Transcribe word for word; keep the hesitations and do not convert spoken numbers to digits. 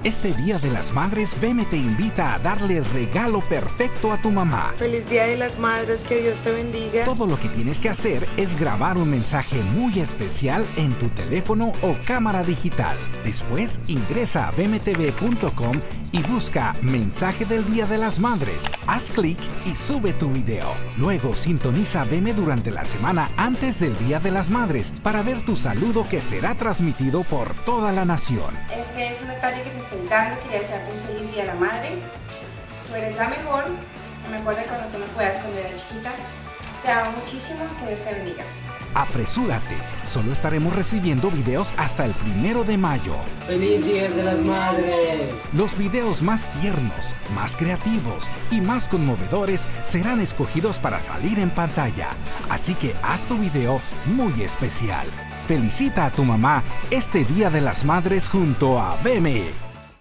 Este Día de las Madres, V M te invita a darle el regalo perfecto a tu mamá. Feliz Día de las Madres, que Dios te bendiga. Todo lo que tienes que hacer es grabar un mensaje muy especial en tu teléfono o cámara digital. Después ingresa a v m t v punto com y busca Mensaje del Día de las Madres. Haz clic y sube tu video. Luego sintoniza V M durante la semana antes del Día de las Madres para ver tu saludo que será transmitido por toda la nación. Este es un detalle que te estoy dando, quería desearte un feliz Día a la Madre. Tú eres la mejor, me acuerdo cuando tú me cuidas cuando era chiquita. Te amo muchísimo, que Dios te bendiga. Apresúrate, solo estaremos recibiendo videos hasta el primero de mayo. ¡Feliz Día de las Madres! Los videos más tiernos, más creativos y más conmovedores serán escogidos para salir en pantalla. Así que haz tu video muy especial. Felicita a tu mamá este Día de las Madres junto a V M.